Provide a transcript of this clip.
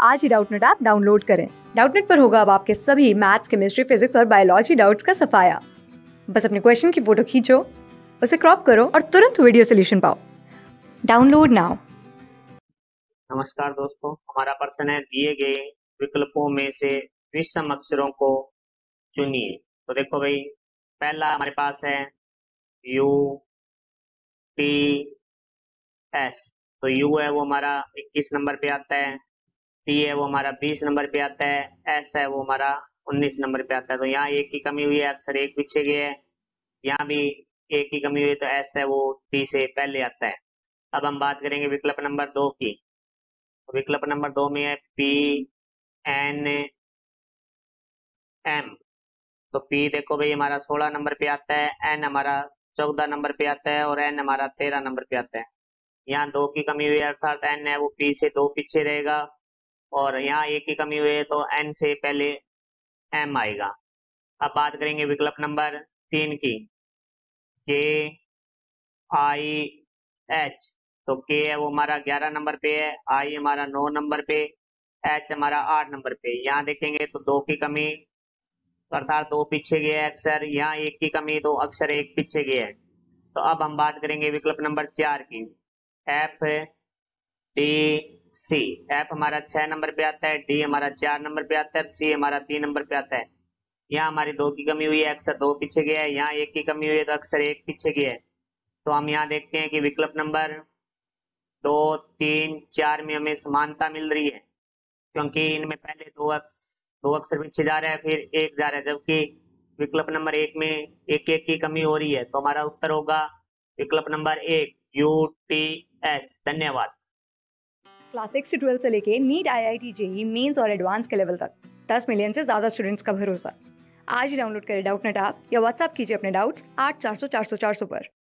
आज ही Doubtnut app download करें। डाउटनेट पर होगा अब आपके सभी मैथ्स, केमिस्ट्री, फिजिक्स और बायोलॉजी डाउट्स का सफाया। बस अपने क्वेश्चन की फोटो खींचो, उसे क्रॉप करो और तुरंत वीडियो सोल्यूशन पाओ। Download now. नमस्कार दोस्तों, हमारा प्रश्न है दिए गए विकल्पों में से विषम अक्षरों को चुनिए। तो देखो भाई, पहला हमारे पास है यू टी एस। तो यू है वो हमारा 21 नंबर पे आता है, टी है वो हमारा 20 नंबर पे आता है, एस है वो हमारा 19 नंबर पे आता है। तो यहाँ एक की कमी हुई है, अक्षर एक पीछे गया है। यहाँ भी एक की कमी हुई है, तो एस है वो टी से पहले आता है। अब हम बात करेंगे विकल्प नंबर 2 की। तो विकल्प नंबर 2 में है पी एन एम। तो पी देखो भाई हमारा 16 नंबर पे आता है, एन हमारा 14 नंबर पे आता है और एन हमारा 13 नंबर पे आता है। यहाँ दो की कमी हुई है, अर्थात एन है वो पी से दो पीछे रहेगा। और यहाँ एक की कमी हुई है, तो एन से पहले एम आएगा। अब बात करेंगे विकल्प नंबर 3 की। के आई एच। तो के है वो हमारा 11 नंबर पे है, आई हमारा 9 नंबर पे, एच हमारा 8 नंबर पे। यहाँ देखेंगे तो दो की कमी, अर्थात दो पीछे गया है अक्षर। यहाँ एक की कमी, तो अक्षर एक पीछे गया है। तो अब हम बात करेंगे विकल्प नंबर 4 की। F D C. एफ हमारा 6 नंबर पे आता है, डी हमारा 4 नंबर पे आता है, सी हमारा 3 नंबर पे आता है। यहाँ हमारी दो की कमी हुई है, अक्षर दो पीछे गया है। यहाँ एक की कमी हुई है, तो अक्षर एक पीछे गया है। तो हम यहाँ देखते हैं कि विकल्प नंबर 2, 3, 4 में हमें समानता मिल रही है, क्योंकि इनमें पहले दो अक्षर पीछे जा रहा है, फिर एक जा रहा है, जबकि विकल्प नंबर 1 में एक एक की कमी हो रही है। तो हमारा उत्तर होगा विकल्प नंबर 1 यू टी एस। धन्यवाद। क्लास 6 से 12 से लेके नीट, IIT, JEE मेंस और एडवांस के लेवल तक 10 मिलियन से ज्यादा स्टूडेंट्स का भरोसा। आज ही डाउनलोड करें डाउटनेट ऐप या व्हाट्सएप कीजिए अपने डाउट्स 8400 400 400 पर।